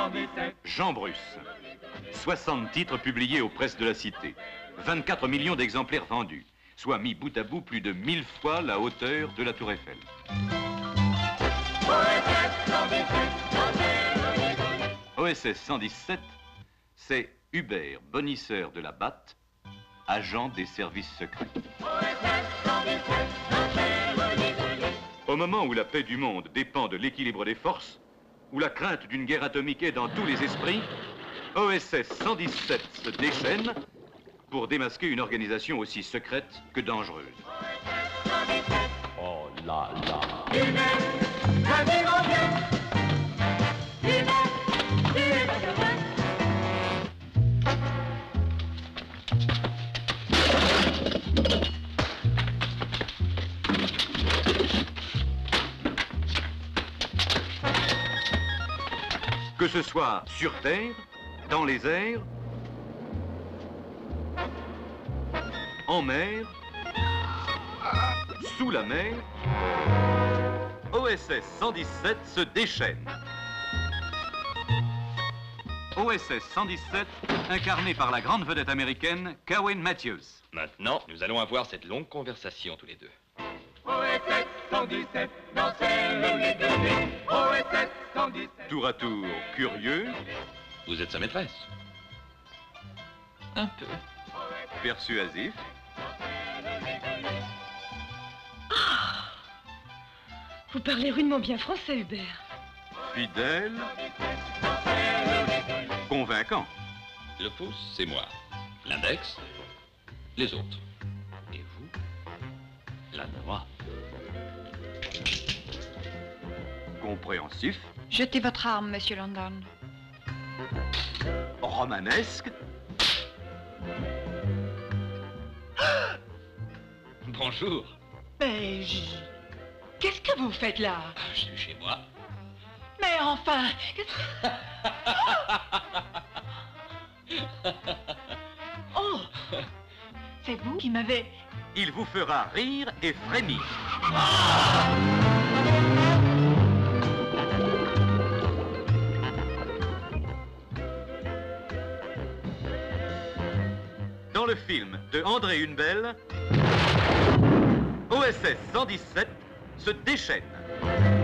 Jean Bruce. 60 titres publiés aux presses de la Cité. 24 millions d'exemplaires vendus, soit mis bout à bout plus de 1000 fois la hauteur de la Tour Eiffel. OSS 117, c'est Hubert, bonisseur de la Batte, agent des services secrets. Au moment où la paix du monde dépend de l'équilibre des forces, où la crainte d'une guerre atomique est dans tous les esprits, OSS 117 se déchaîne pour démasquer une organisation aussi secrète que dangereuse. Oh là là. Que ce soit sur Terre, dans les airs, en mer, sous la mer, OSS 117 se déchaîne. OSS 117, incarné par la grande vedette américaine Cowan Matthews. Maintenant, nous allons avoir cette longue conversation tous les deux. OSS 117, dans celle où les deux nés. OSS 117. Tour à tour curieux. Vous êtes sa maîtresse? Un peu. Persuasif. Vous parlez rudement bien français, Hubert. Fidèle. Convaincant. Le pouce, c'est moi. L'index, les autres. Et vous, la noix. Compréhensif. Jetez votre arme, monsieur London. Romanesque. Bonjour. Mais qu'est-ce que vous faites là? Je suis chez moi. Mais enfin, oh, c'est vous qui m'avez... Il vous fera rire et frémir. Dans le film de André Hunebelle, OSS 117 se déchaîne.